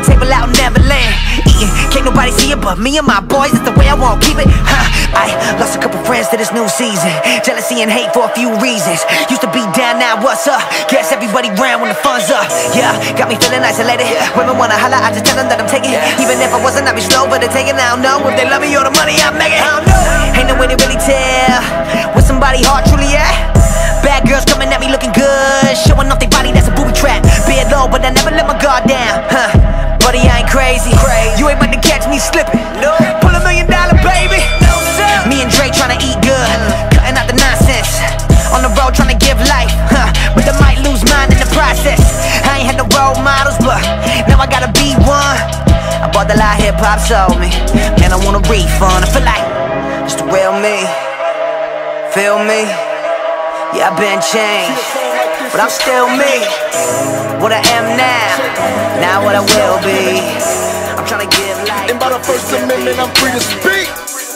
table out in Neverland, eating, can't nobody see it but me and my boys. That's the way I won't keep it. I lost a couple friends to this new season. Jealousy and hate for a few reasons. Used to be down, now what's up? Guess everybody round when the fun's up. Yeah, got me feeling isolated. Women wanna holler, I just tell them that I'm taking it. Even if I wasn't, I'd be slow, but they're taking. I don't know if they love me or the money I'm making. I don't know. Ain't no way to really tell where somebody heart truly at. Bad girls coming at me looking good, showing off their body, that's a booby trap. Beard low, but I never let my guard down. Buddy, I ain't crazy. You ain't about to catch me slipping. Pull $1 million, baby. Me and Dre tryna eat good, cutting out the nonsense. On the road tryna give life, but I might lose mine in the process. I ain't had no role models, but now I gotta be one. I bought the lie hip-hop sold me, man, I want a refund. I feel like it's the real me, feel me? Yeah, I've been changed, but I'm still me. What I am now, not what I will be. I'm tryna give life. And by the First Amendment, I'm free to speak.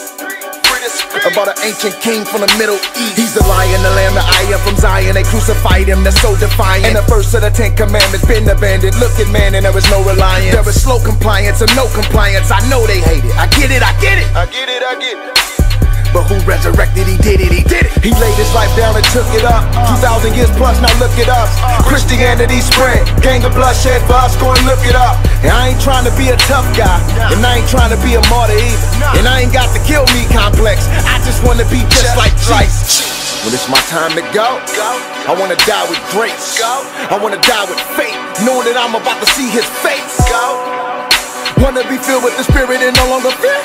About an ancient king from the Middle East. He's the lion, the lamb, the I am from Zion. They crucified him, they're so defiant. And the first of the 10 commandments been abandoned. Look at man, and there was no reliance. There was slow compliance or no compliance. I know they hate it. I get it, I get it. I get it, I get it. But who resurrected? He did it, he did it. He laid his life down and took it up. 2,000 years plus, now look at us. Christianity spread, gang of bloodshed for us, go and look it up. And I ain't trying to be a tough guy, and I ain't trying to be a martyr either. And I ain't got the kill me complex, I just wanna be just like Christ. When it's my time to go, I wanna die with grace. I wanna die with faith, knowing that I'm about to see his face. Wanna be filled with the Spirit and no longer fear.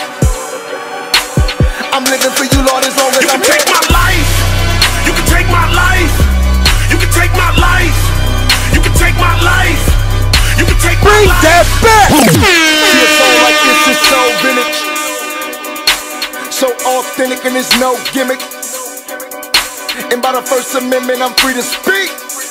I'm living for you, Lord, as long as I'm here. You can take my life. You can take my life. You can take my life. You can take my life. You can take my life. Bring that back. See a song like this is so vintage, so authentic, and there's no gimmick. And by the First Amendment, I'm free to speak.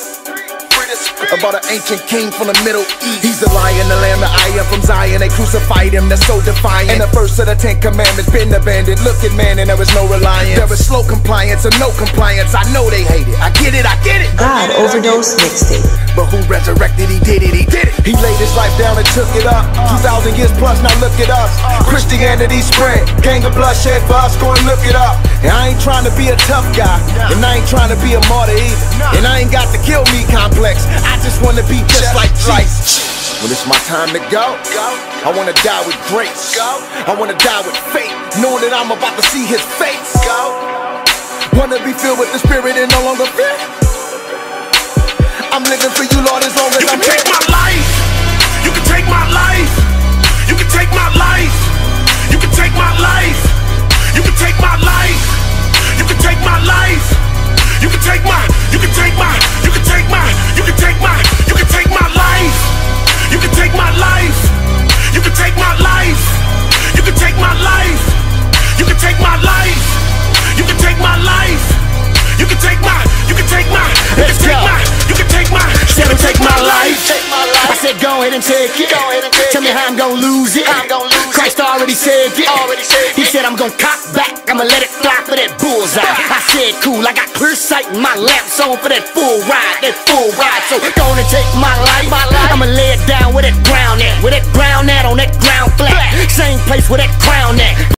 About an ancient king from the Middle East. He's the lion, the lamb, the I am from Zion. They crucified him, they're so defiant. And the first of the 10 commandments been abandoned. Look at man, and there was no reliance. There was slow compliance or no compliance. I know they hate it. I get it, I get it. God Overdose Mixtape. But who resurrected? He did it, he did it. He laid his life down and took it up. 2,000 years plus, now look at us. Christianity spread, gang of bloodshed for us, go and look it up. And I ain't trying to be a tough guy, and I ain't trying to be a martyr either. And I ain't got the kill me complex, I just wanna be just like Christ. When it's my time to go, I wanna die with grace. I wanna die with faith, knowing that I'm about to see his face. Wanna be filled with the Spirit and no longer fear. I'm living for you, Lord, as long as I'm here. You can take my life. You can take my life. You can take my life. You can take my life. You can take my life. You can take my life. You can take my. You can take my. You can take my. You can take my. You can take my life. You can take my life. You can take my life. You can take my life. You can take my life. You can take my life. You can take my. You can take my. You can take my. You can take my. Said I'll take my life. I said go ahead and take it. Tell me how I'm gonna lose it. Christ already said it. He said I'm gonna cock back. I'ma let it fly for that bullseye. I said cool. I got clear sight and my lamps on for that full ride. That full ride. So go on and take my life. I'ma lay it down where that ground at. Where that ground at on that ground flat. Same place where that crown at.